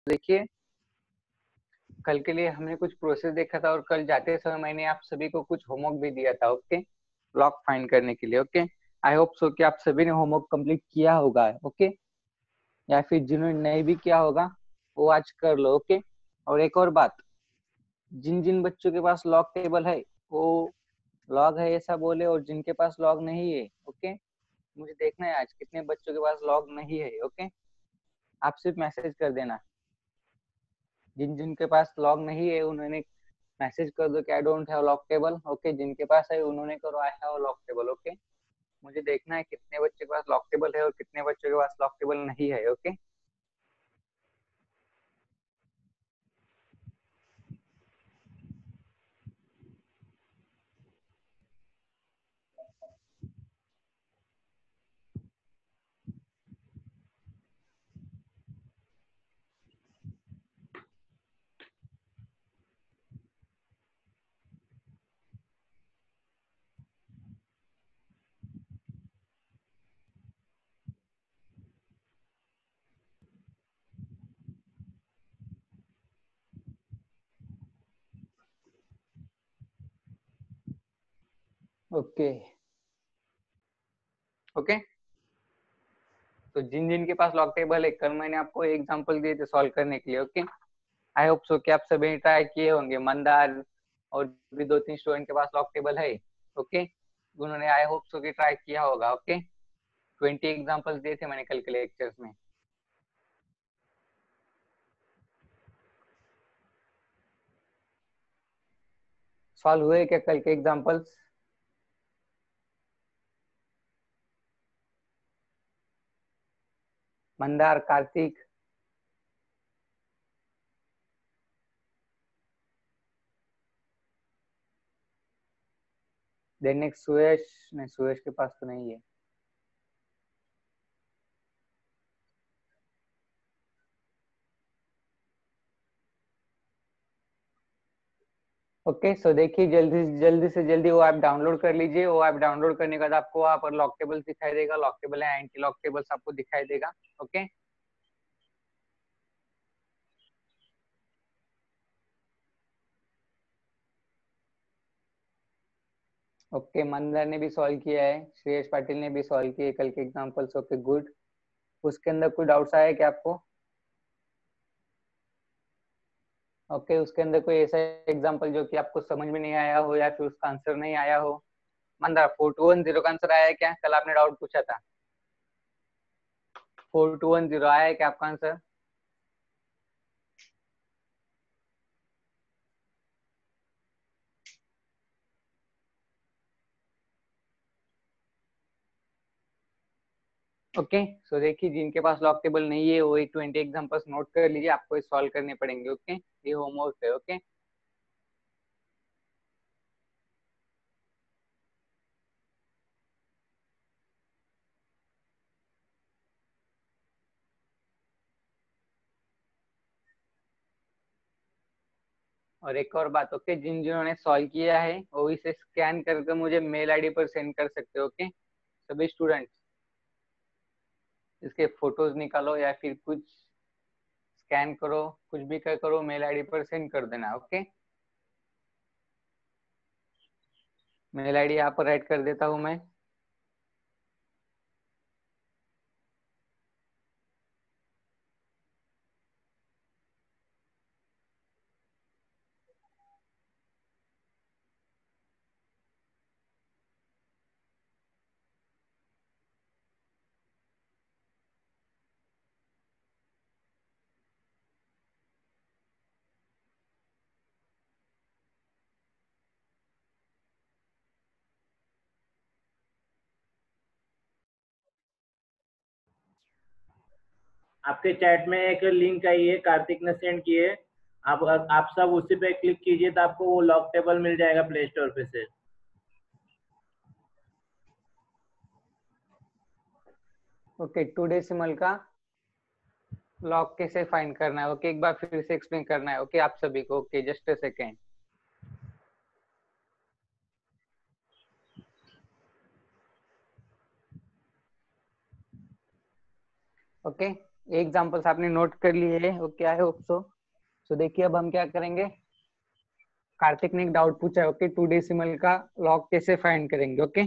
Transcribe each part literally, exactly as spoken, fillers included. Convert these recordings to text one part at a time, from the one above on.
देखिए, कल के लिए हमने कुछ प्रोसेस देखा था और कल जाते समय मैंने आप सभी को कुछ होमवर्क भी दिया था। ओके, लॉक फाइंड करने के लिए। ओके, आई होप सो कि आप सभी ने होमवर्क कंप्लीट किया होगा। ओके, या फिर जिन्होंने नहीं भी किया होगा वो आज कर लो। ओके, और एक और बात, जिन जिन बच्चों के पास लॉग टेबल है वो लॉग है ऐसा बोले, और जिनके पास लॉग नहीं है, ओके, मुझे देखना है आज कितने बच्चों के पास लॉग नहीं है। ओके, आप सिर्फ मैसेज कर देना। जिन जिनके पास लॉग नहीं है उन्होंने मैसेज कर दो कि I don't have log table. Okay, जिनके पास है उन्होंने करो I have log table. Okay, मुझे देखना है कितने बच्चों के पास लॉग टेबल है और कितने बच्चों के पास लॉग टेबल नहीं है। Okay, okay, okay. तो जिन जिन के पास लॉग टेबल है, कल मैंने आपको एग्जांपल दिए थे सॉल्व करने के लिए। ओके, आई होप सो कि आप सभी ट्राई किए होंगे। मंदार और भी दो तीन स्टूडेंट के पास लॉग टेबल है। ओके, उन्होंने आई होप सो कि ट्राई किया होगा। ओके, ट्वेंटी एग्जांपल्स दिए थे मैंने कल के लेक्चर्स में। सॉल्व हुए क्या कल के examples? Mandar, Kartik, then next Suyash. नहीं, सुयश के पास तो नहीं है। ओके, सो देखिए, जल्दी जल्दी से जल्दी वो ऐप डाउनलोड कर लीजिए। वो ऐप डाउनलोड करने के बाद आपको वहाँ पर लॉक टेबल्स दिखाई देगा, लॉक टेबल है, एंटी लॉक टेबल्स आपको दिखाई देगा। ओके, ओके, मंदर ने भी सॉल्व किया है, श्रेयस पाटिल ने भी सॉल्व किए कल के एग्जांपल्स। Okay, good. उसके अंदर कोई डाउट्स आया क्या आपको? ओके, उसके अंदर कोई ऐसा एग्जांपल जो कि आपको समझ में नहीं आया हो या फिर उसका आंसर नहीं आया हो? Mandar, four two one zero का आंसर आया है क्या? कल आपने डाउट पूछा था। फोर टू वन जीरो आया है क्या आपका आंसर? ओके, सो देखिए, जिनके पास लॉक टेबल नहीं है वो ट्वेंटी एग्जांपल्स नोट कर लीजिए, आपको सॉल्व करने पड़ेंगे। ओके, ये होमवर्क है। ओके, और एक और बात, ओके, जिन जिन्होंने सॉल्व किया है वो इसे स्कैन करके मुझे मेल आईडी पर सेंड कर सकते हो। ओके, सभी स्टूडेंट्स इसके फोटोज निकालो या फिर कुछ स्कैन करो, कुछ भी कर करो, मेल आईडी पर सेंड कर देना। ओके, मेल आईडी यहाँ पर ऐड कर देता हूँ मैं। आपके चैट में एक लिंक आई है, कार्तिक ने सेंड की है। आप आप सब उसी पे क्लिक कीजिए तो आपको वो लॉक टेबल मिल जाएगा प्ले स्टोर पे से। ओके, टू डेसिमल का लॉग कैसे फाइंड करना है? ओके, एक बार फिर से एक्सप्लेन करना है। ओके, आप सभी को। Okay, just a second. Okay, examples आपने नोट कर लिए है, ओके आई होप सो। सो देखिए अब हम क्या करेंगे, कार्तिक ने एक डाउट पूछा है, ओके टू डेसिमल का लॉग कैसे फाइंड करेंगे, ओके।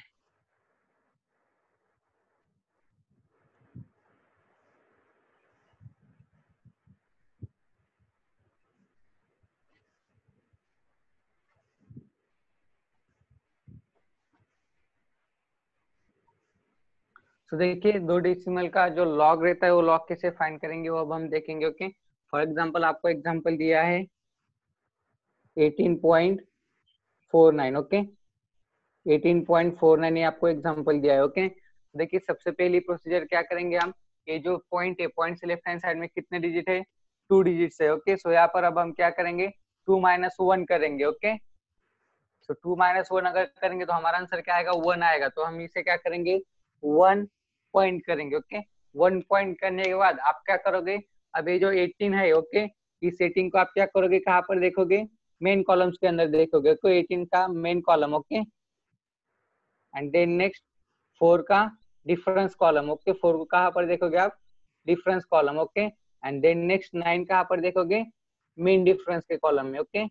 तो देखिए दो डेसिमल का जो लॉग रहता है वो लॉग कैसे फाइंड करेंगे वो अब हम देखेंगे, ओके। फॉर एग्जांपल आपको एग्जांपल दिया है eighteen point four nine, okay. Eighteen point four nine ये आपको एग्जांपल दिया है, ओके। देखिए सबसे पहली प्रोसीजर क्या करेंगे हम, ये जो पॉइंट है पॉइंट से लेफ्ट हैंड साइड में कितने डिजिट है, टू डिजिट है, ओके। सो यहाँ पर अब हम क्या करेंगे, टू माइनस वन करेंगे, okay. So two minus one अगर करेंगे तो हमारा आंसर क्या आएगा, वन आएगा। तो हम इसे क्या करेंगे, वन पॉइंट करेंगे, ओके। वन पॉइंट करने के बाद आप क्या करोगे, अब ये जो एटीन है, ओके, इस एटीन को आप क्या करोगे, कहाँ पर देखोगे, मेन कॉलम्स के अंदर देखोगे, तो एटीन का main column, okay. And then next four का डिफरेंस कॉलम, ओके। फोर को कहाँ पर देखोगे आप, difference column, okay. And then next nine कहाँ पर देखोगे, मेन डिफरेंस के कॉलम में, ओके।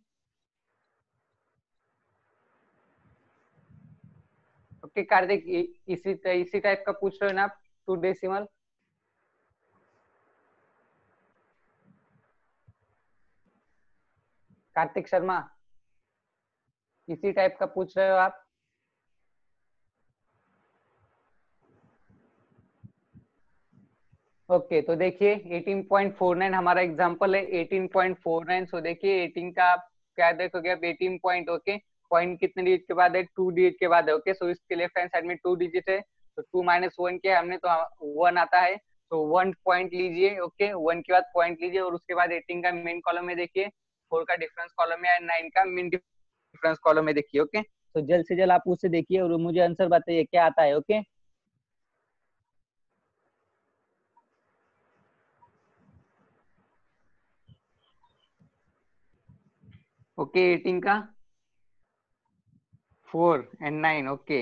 ओके कार्तिक, इसी इसी टाइप का पूछ रहे हो ना आप, टू डेसिमल। कार्तिक शर्मा, इसी टाइप का पूछ रहे हो आप। ओके okay, तो देखिए एटीन पॉइंट फोर नाइन हमारा एग्जांपल है, eighteen point four nine. So देखिए एटीन का आप क्या देखोगे, अब एटीन पॉइंट, ओके, पॉइंट कितने डिजिट के बाद है, टू डिजिट के बाद है, ओके। सो इसके लेफ्ट हैंड साइड में टू डिजिट है, तो टू माइनस वन किया हमने तो वन आता है, तो वन पॉइंट लीजिए, ओके। वन के बाद पॉइंट लीजिए और उसके बाद एटीन का मेन कॉलम में देखिए, फोर का डिफरेंस कॉलम में, नाइन का मेन डिफरेंस कॉलम में देखिए, ओके। तो जल्द से जल्द आप उससे देखिए और मुझे आंसर बताइए क्या आता है, ओके। ओके एटीन का four and nine, okay.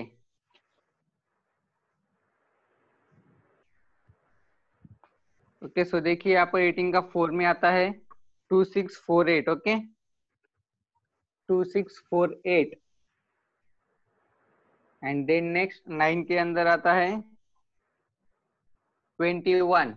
Okay so देखिए यहाँ पर एटीन का फोर में आता है two six four eight, okay, two six four eight. And then next nine के अंदर आता है ट्वेंटी वन,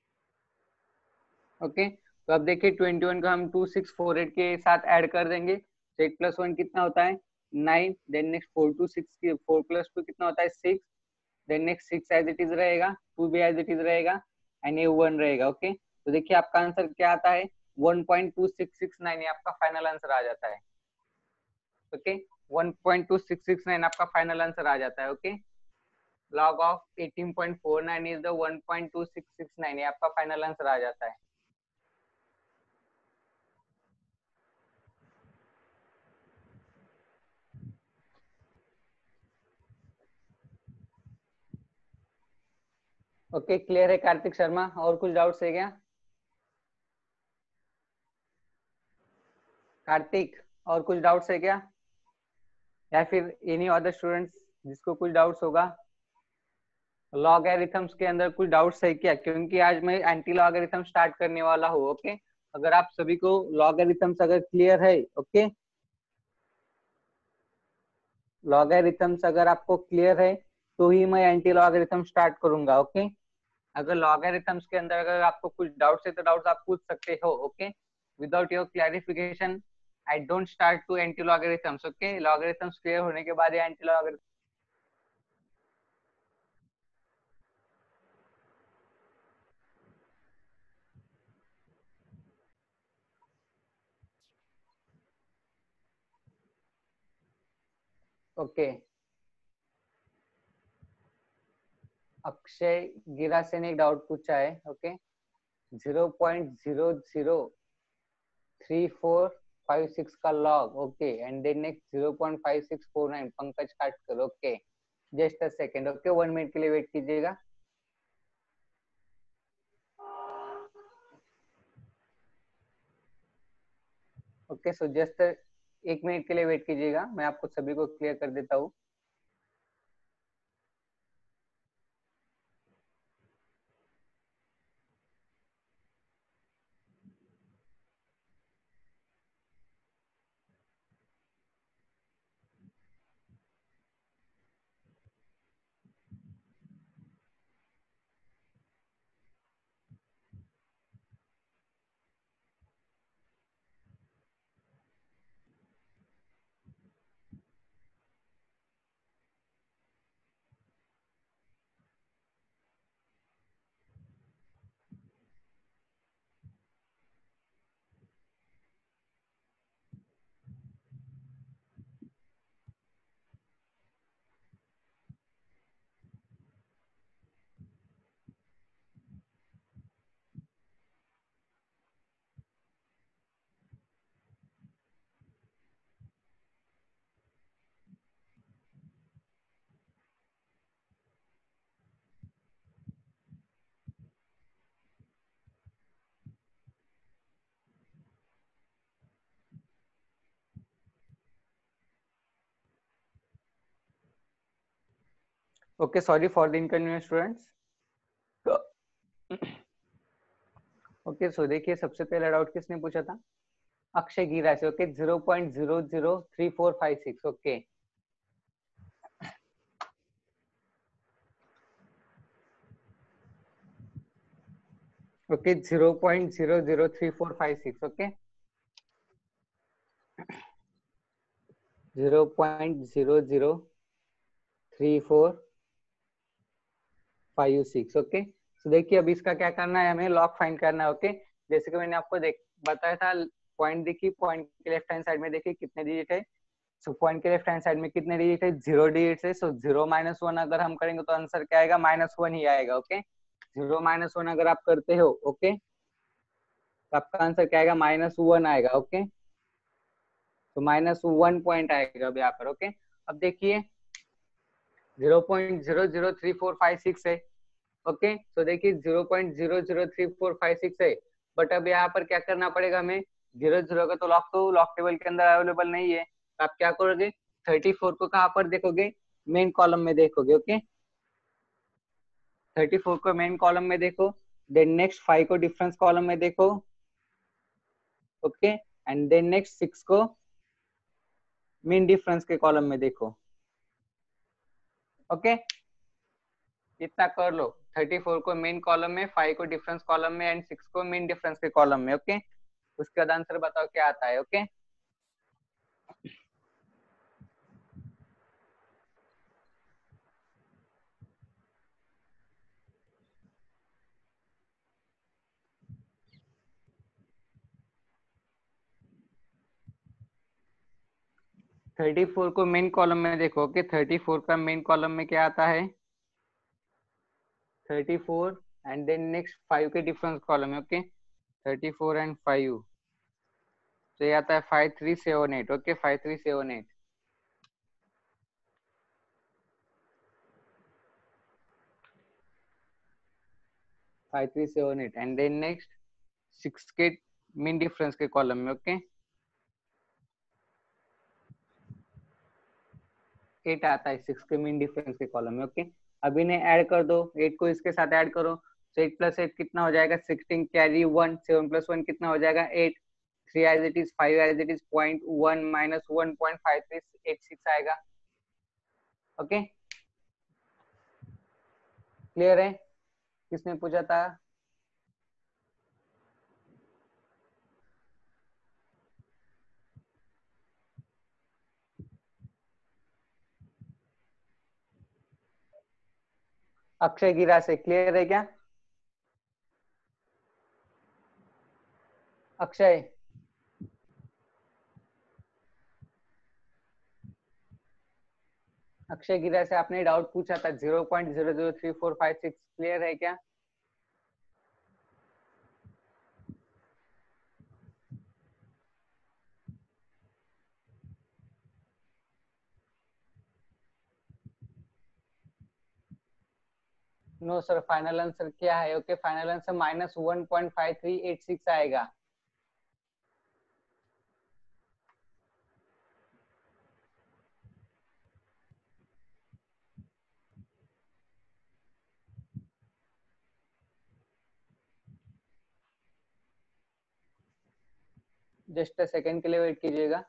ओके। तो अब देखिए ट्वेंटी वन को हम टू सिक्स फोर एट के साथ ऐड कर देंगे, तो एट प्लस वन कितना होता है, nine. Then next four two six, four plus two कितना होता है, six. Then next six as it is रहेगा, टू भी एज इट इज रहेगा, एंड ये वन रहेगा, ओके। तो देखिए आपका आंसर क्या आता है, one point two six six nine, ये आपका फाइनल आंसर आ जाता है, okay. One point two six six nine आपका फाइनल आंसर आ जाता है, okay. Log of eighteen point four nine is the one point two six six nine, ये आपका फाइनल आंसर आ जाता है। ओके okay, क्लियर है कार्तिक शर्मा, और कुछ डाउट्स है क्या कार्तिक, और कुछ डाउट्स है क्या, या फिर एनी अदर स्टूडेंट्स जिसको कुछ डाउट्स होगा, लॉगरिथम्स के अंदर कुछ डाउट्स है क्या, क्योंकि आज मैं एंटी लॉगरिथम स्टार्ट करने वाला हूँ, ओके। अगर आप सभी को लॉगरिथम्स अगर क्लियर है, ओके, लॉगरिथम्स अगर आपको क्लियर है तो ही मैं एंटी लॉगरिथम स्टार्ट करूंगा, ओके। अगर लॉगरिथम्स के अंदर अगर आपको कुछ डाउट्स है तो डाउट्स आप पूछ सकते हो, okay. Without your clarification I don't start to anti logarithms, okay. Logarithms clear होने के बाद anti logarithm, okay. Akshay Girase ने एक डाउट पूछा है, okay, zero point zero zero three four five six का log, okay. And then next zero point five six four nine, Pankaj Katkar, okay. Just a second, okay, one minute के लिए wait कीजिएगा। Okay so just एक minute के लिए wait कीजिएगा, मैं आपको सभी को क्लियर कर देता हूँ। Okay, sorry for the inconvenience students. Okay, so देखिए सबसे पहला डाउट किसने पूछा था? Akshay Girase. Okay, zero point zero zero three four five six. Okay, okay, zero point zero zero three four five six. Okay, zero point zero zero three four five six. Okay, तो देखिए अब इसका क्या करना है, हमें लॉग फाइंड करना है। ओके, जैसे कि मैंने आपको देख बताया था, पॉइंट देखिए, पॉइंट के लेफ्ट हैंड साइड में देखिए कितने डिजिट है। सो पॉइंट के लेफ्ट हैंड साइड में कितने डिजिट है? जीरो डिजिट है। सो जीरो माइनस वन अगर हम करेंगे तो आंसर क्या आएगा? माइनस वन ही आएगा। ओके, जीरो माइनस वन अगर आप करते हो, ओके, तो आपका आंसर क्या आएगा? माइनस वन आएगा। ओके, तो माइनस वन पॉइंट आएगा अब यहाँ पर। ओके, अब देखिए zero point zero zero three four five six है। ओके, तो देखिए zero point zero zero three four five six है, बट अब यहाँ पर क्या करना पड़ेगा हमें? जीरो जीरो का तो लॉक तो लॉक टेबल के अंदर अवेलेबल नहीं है, तो आप क्या करोगे? थर्टी फोर को कहाँ पर देखोगे? मेन कॉलम में देखोगे। ओके, थर्टी फोर को मेन कॉलम में देखो, देन नेक्स्ट फाइव को डिफरेंस कॉलम में देखो। Okay, and then next six को मीन डिफरेंस के कॉलम में देखो। ओके, इतना कर लो। थर्टी फोर को मेन कॉलम में, फाइव को डिफरेंस कॉलम में एंड सिक्स को मीन डिफरेंस के कॉलम में। ओके, उसके बाद आंसर बताओ क्या आता है। ओके, थर्टी फोर को मेन कॉलम में देखो। ओके, थर्टी फोर का मेन कॉलम में क्या आता है? Thirty four and then next five के डिफरेंस कॉलम में। Okay, thirty four and five, तो ये आता है five three seven eight. Okay, five three seven eight, five three seven eight and then next six के मीन डिफरेंस के column में। Okay, eight आता है सिक्स के मीन डिफरेंस के कॉलम में। ओके, अब इन्हें ऐड कर दो, एट को इसके साथ ऐड करो, तो एट प्लस एट कितना हो जाएगा? Sixteen, carry one, seven plus one कितना हो जाएगा? Eight, three as it is, five as it is, point one minus one point five three eight six आएगा। ओके, क्लियर है? किसने पूछा था? अक्षय गिरा से। क्लियर है क्या अक्षय? अक्षय गिरा से आपने डाउट पूछा था, zero point zero zero three four five six. Clear है क्या? नो सर, फाइनल आंसर क्या है? Okay, final answer minus one point five three eight six आएगा। जस्ट सेकंड के लिए वेट कीजिएगा।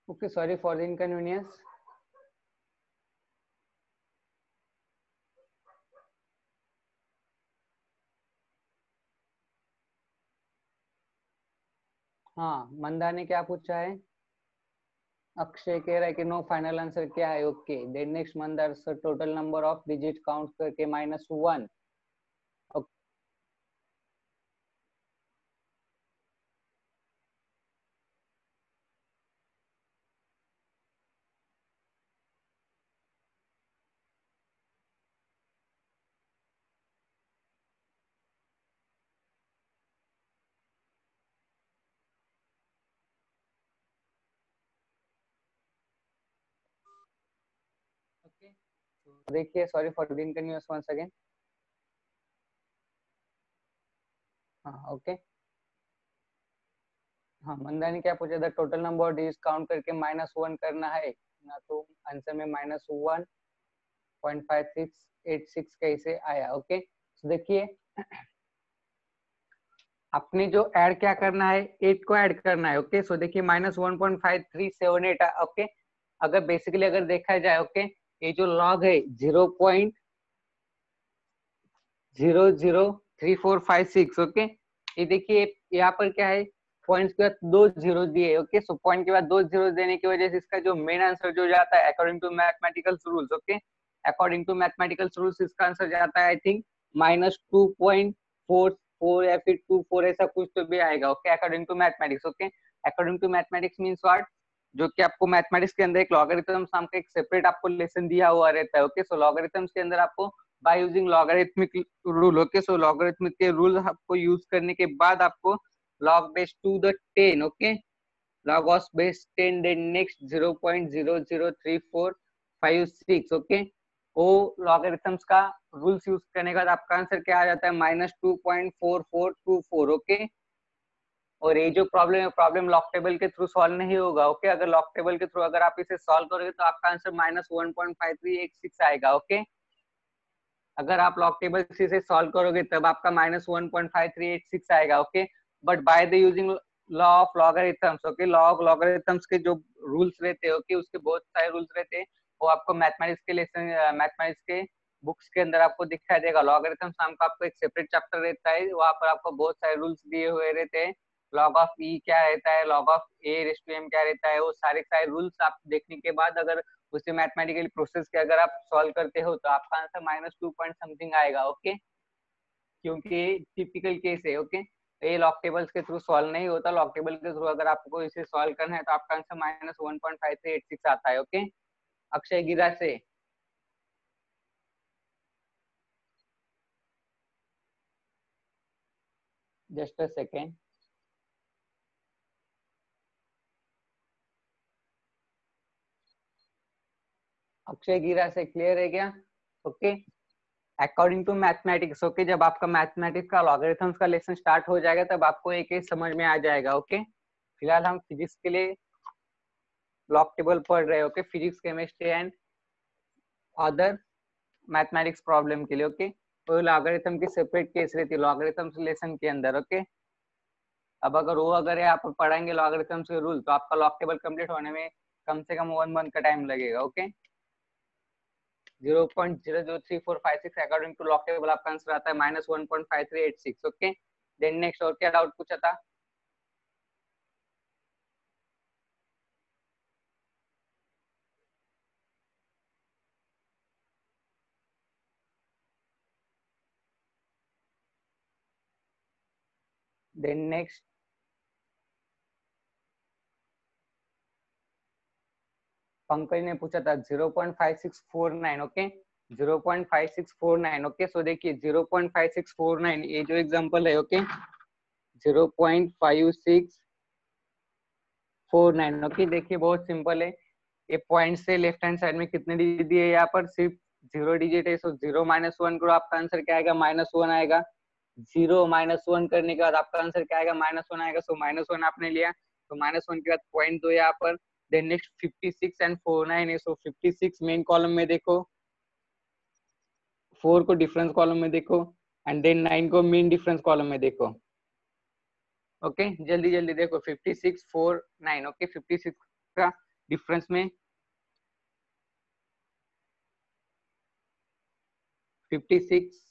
Okay, sorry for the inconvenience. हाँ, मंदा ने क्या पूछा है? अक्षय कह रहा है कि नो, फाइनल आंसर क्या है? Okay, then next Mandar sir, total number of digit count करके माइनस वन। ओके, तो देखिए, sorry for the inconvenience once again. हाँ, ओके। हाँ, मंदा ने क्या पूछा था? Total number of digit count करके माइनस वन करना है ना, तो आंसर में minus one point five six eight six कैसे आया? ओके, तो देखिए, आपने जो ऐड क्या करना है, एट को ऐड करना है। ओके, सो देखिए minus one point five three seven eight. Okay, अगर बेसिकली अगर देखा जाए, ओके, ये जो लॉग है zero point zero zero three four five six. Okay, ये देखिए यहाँ पर क्या है, पॉइंट्स के बाद दो जीरो दिए। ओके, सो पॉइंट के बाद दो जीरो देने की वजह से इसका जो मेन आंसर जो जाता है according to mathematical rules, okay, according to mathematical rules इसका आंसर जाता है I think minus two point four four या फिर टू फोर, ऐसा कुछ तो भी आएगा। Okay, according to mathematics. Okay, according to mathematics means what, जो कि आपको मैथमेटिक्स के अंदर एक लॉगरिथम्स नाम का एक सेपरेट आपको लेसन दिया हुआ रहता है। ओके, सो लॉगरिथम्स के अंदर आपको by using logarithmic rule, okay, so logarithmic के रूल आपको यूज करने के बाद आपको log base to the ten, okay, log of base ten, then next zero point zero zero three four five six। Okay, वो लॉगरिथम्स का rules use करने के बाद आपका आंसर क्या आ जाता है? Minus two point four four two four. Okay, और ये जो प्रॉब्लम है, प्रॉब्लम लॉग टेबल के थ्रू सॉल्व नहीं होगा। ओके, अगर लॉग टेबल के थ्रू अगर आप इसे सॉल्व करोगे तो आपका answer minus one point five three eight six आएगा। ओके, अगर आप लॉग टेबल से सॉल्व करोगे तब आपका minus one point five three eight six आएगा। Okay, but by the using law of logarithms, okay, law of logarithms के जो रूल्स रहते हैं, ओके, उसके बहुत सारे रूल्स रहते हैं, वो आपको मैथमेटिक्स के लेसन मैथमेटिक्स के बुक्स के अंदर आपको दिखाई देगा। लॉगरिथम्स नाम का आपको एक सेपरेट चैप्टर रहता है, वहां पर आपको बहुत सारे रूल्स दिए हुए रहते हैं। लॉग ऑफ ई क्या रहता है, log of a raise to m क्या रहता है, वो सारे सारे रूल्स आप देखने के बाद अगर उसे मैथमेटिकली प्रोसेस के अगर आप सॉल्व करते हो तो आपका answer minus two point something आएगा। ओके, क्योंकि टिपिकल केस है। ओके, ये लॉग टेबल्स के थ्रू सॉल्व नहीं होता, लॉग टेबल के थ्रू अगर आपको इसे सॉल्व करना है तो आपका answer minus one point five three eight six आता है। ओके, अक्षय गिरा से। Just a second. अक्षय गिरा से क्लियर है क्या? Okay, according to mathematics, okay, जब आपका मैथमेटिक्स का लॉगरिथम्स का लेसन स्टार्ट हो जाएगा तब आपको एक एक समझ में आ जाएगा। ओके, फिलहाल हम फिजिक्स के लिए लॉग टेबल पढ़ रहे हैं। Okay, physics, chemistry and other mathematics problem के लिए। ओके, तो लॉगरिथम की सेपरेट केस रहती है लॉगरिथम्स लेसन के अंदर। ओके, अब अगर वो अगर आप पढ़ेंगे लॉगरिथम्स के रूल तो आपका लॉग टेबल कंप्लीट होने में कम से कम वन मंथ का टाइम लगेगा। Okay, zero point zero zero three four five six according to log table आपका आंसर आता है minus one point five three eight six. Okay, then next और क्या डाउट पूछा था? देन नेक्स्ट पंकज ने पूछा था zero point five six four nine. Okay, zero point five six four nine. Okay, so देखिए zero point five six four nine ये जो एग्जांपल है, okay, zero point five six four nine. Okay, देखिए बहुत simple है, ये point से left hand side में कितने डिजिट दिए, यहाँ पर सिर्फ जीरो डिजिट है, सो जीरो माइनस वन करो, आपका आंसर क्या आएगा? माइनस वन आएगा। जीरो माइनस वन करने के बाद आपका आंसर क्या आएगा? माइनस वन आएगा। सो माइनस वन आपने लिया, तो माइनस वन के बाद पॉइंट दो यहाँ पर, then next fifty six and four nine है, so fifty six main column में देखो, फोर को डिफरेंस कॉलम में देखो, एंड देन नाइन को मेन डिफरेंस कॉलम में देखो। ओके, जल्दी जल्दी देखो, fifty six four nine. Okay, fifty six का डिफरेंस में फिफ्टी सिक्स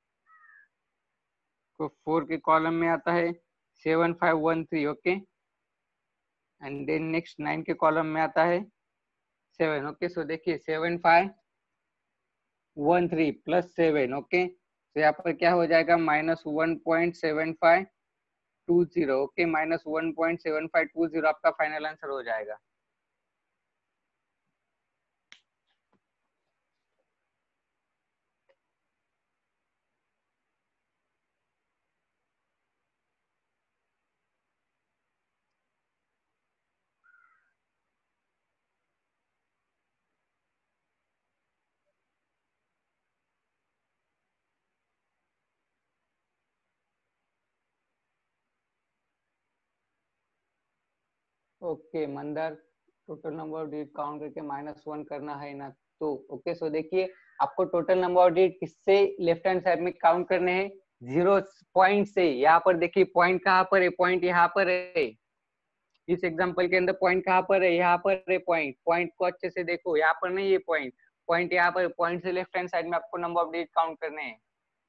को फोर के कॉलम में आता है seven five one three, okay, and then next nine के कॉलम में आता है सेवन, ओके। सो देखिए seven five one three plus seven, okay, तो यहाँ पर क्या हो जाएगा minus one point seven five two zero, okay, minus one point seven five two zero आपका फाइनल आंसर हो जाएगा। Okay Mandar, total number of digit count करके माइनस वन करना है ना, तो ओके। सो देखिए आपको टोटल नंबर ऑफ डिजिट किससे लेफ्ट हैंड साइड में काउंट करने हैं, जीरो पॉइंट से। यहाँ पर देखिए पॉइंट कहाँ पर है, पॉइंट यहाँ पर है, इस एग्जांपल के अंदर पॉइंट कहाँ पर है, यहाँ पर है पॉइंट। पॉइंट को अच्छे से देखो, यहाँ पर नहीं है पॉइंट, पॉइंट यहाँ पर, पॉइंट से लेफ्ट हैंड साइड में आपको नंबर ऑफ डिजिट काउंट करने हैं।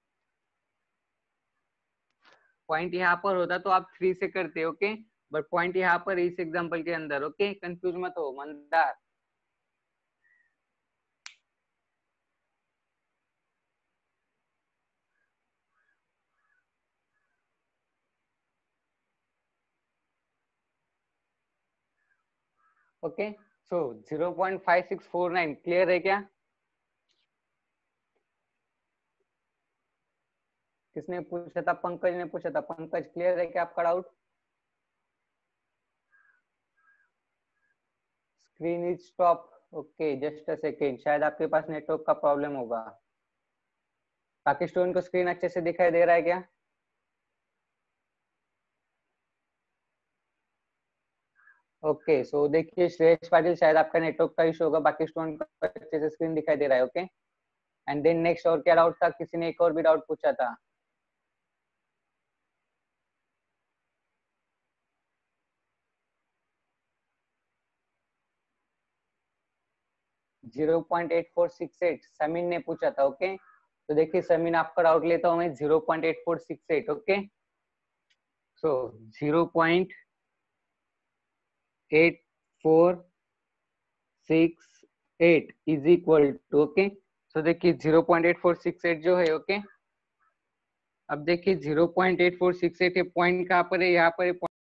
पॉइंट यहाँ पर होता तो आप थ्री से करते, ओके, बट पॉइंट यहाँ पर इस एग्जांपल के अंदर, ओके, कंफ्यूज मत हो Mandar. Okay, so zero point five six four nine clear है क्या? किसने पूछा था? पंकज ने पूछा था। पंकज क्लियर है क्या आपका doubt? Screen is stop, okay, just a second, शायद आपके पास नेटवर्क का प्रॉब्लम होगा। बाकी स्टूडेंट को स्क्रीन अच्छे से दिखाई दे रहा है क्या? ओके, सो देखिए श्रेयस पाटिल, शायद आपका नेटवर्क का इशू होगा, बाकी स्टूडेंट को अच्छे से स्क्रीन दिखाई दे रहा है, ओके। एंड देन नेक्स्ट और क्या डाउट था? किसी ने एक और भी डाउट पूछा था। Zero point eight four six eight Sameen ने पूछा था, ओके। तो देखिए समीन आपका डाउट लेता हूं मैं, zero point eight four six eight, okay. So zero point eight four six eight is equal to, okay. So देखिए zero point eight four six eight जो है, ओके। अब देखिए zero point eight four six eight point कहाँ पर है, यहाँ पर है